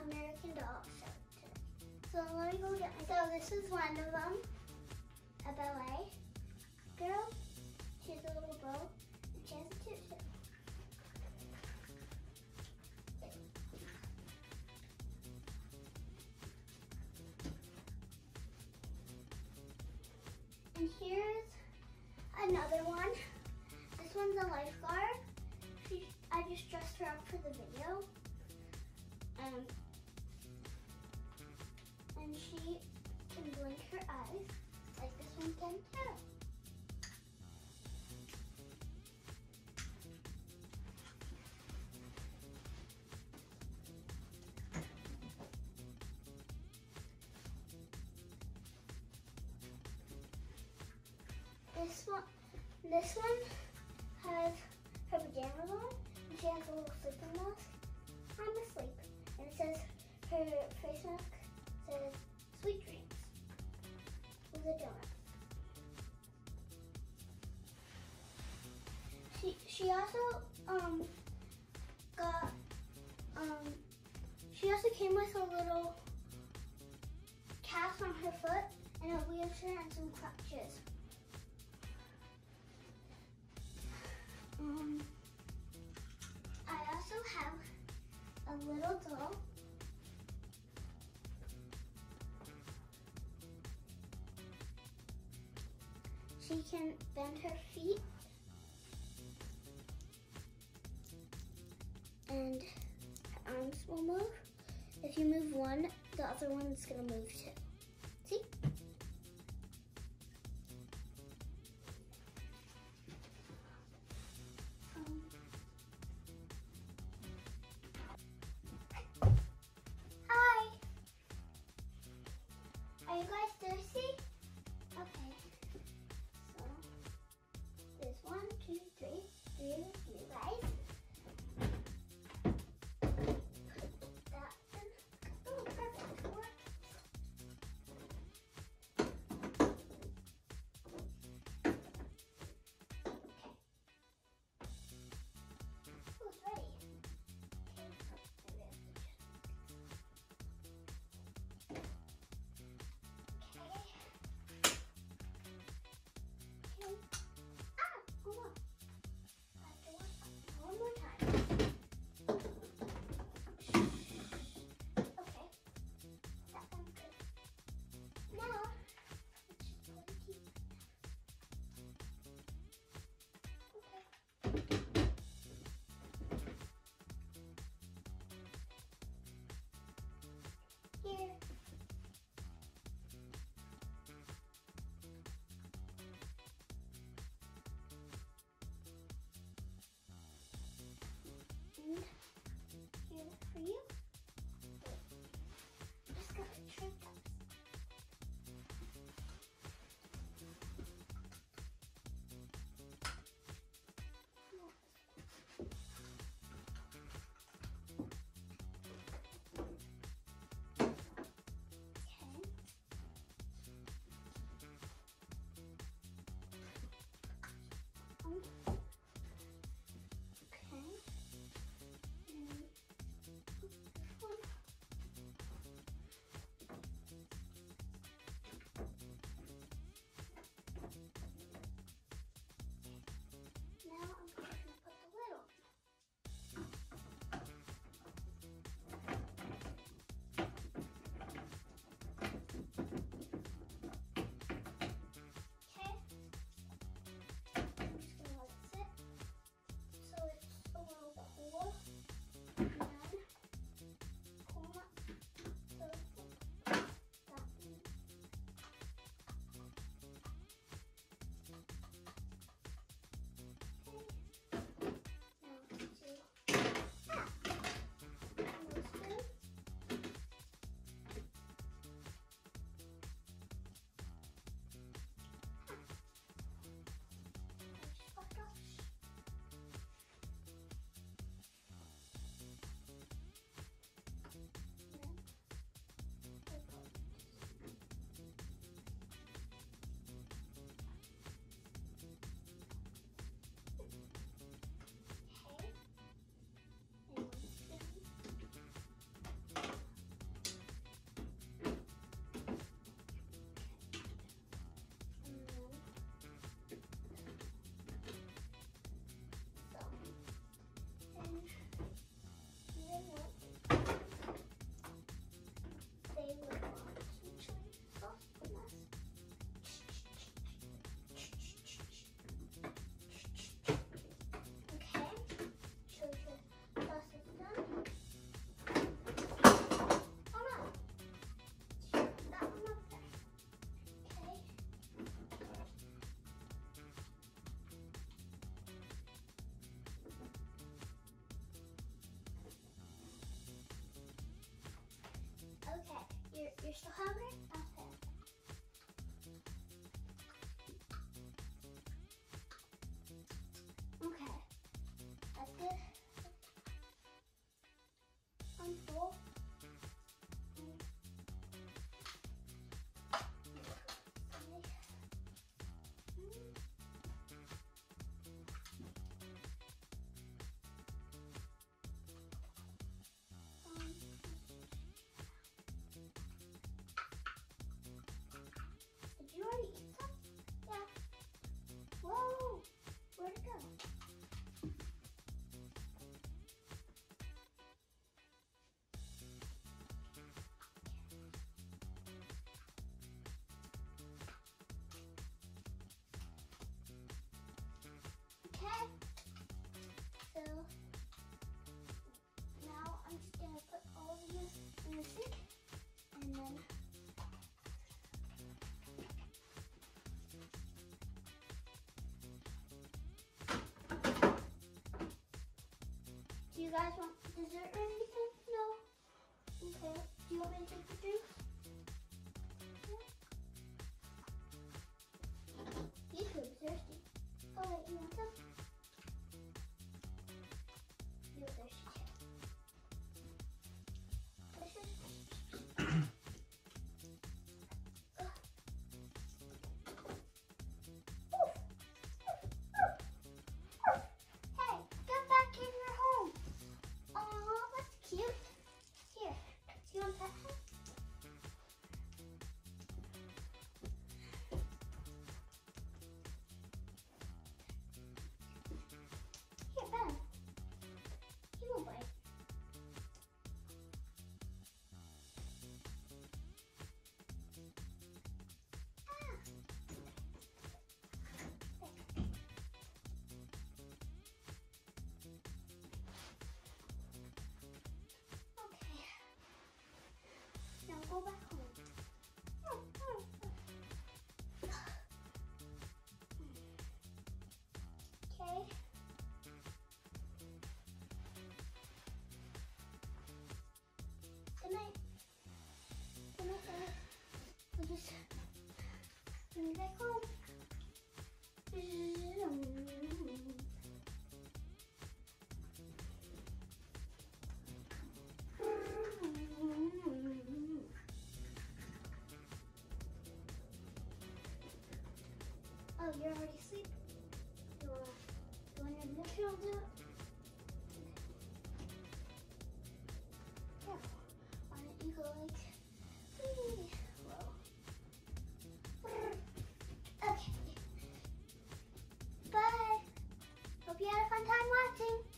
American Doll show today. So let me go get my. So this is one of them, a ballet girl. She has a little bow. And she has a tutu. And here's another one. This one's a lifeguard. I just dressed her up for the video. And she can blink her eyes like this one can too. This one has her pajamas on, and she has a little sleeping mask. I'm asleep. And it says, her face mask says, sweet dreams, with a donut. She also she also came with a little cast on her foot and a wheelchair and some crutches. I also have a little doll. She can bend her feet and her arms will move. If you move one, the other one's gonna move too. See? Hi! Are you guys thirsty? Okay. So, there's 1, 2, 3 of you guys. Put that in. Oh, perfect. Work. Who's ready? Hold on. I have to work one more time. Okay. That sounds good. Now, let's just put it here. Okay. Here. And here for you. Just got to trim those. still hungry? Okay. Okay. That's good. I'm full. Did you already eat some? Yeah. Whoa! Where'd it go? Okay. So now I'm just gonna put all of these in the sink and then do you guys want dessert or anything? No? Okay. Do you want me to take the juice? Yeah. You two are thirsty. Oh wait, you want some? You're thirsty too. Hey, get back in your home. Oh, that's cute. Here, do you want pet him? Here, pet him. He won't bite. Okay. Now go back home. Okay. Good night. Good night, guys. We'll just bring you back home. Oh, you're already asleep? You want your nephew to do it? Yeah. Why don't you go like, wee, whoa. Okay. Bye. Hope you had a fun time watching.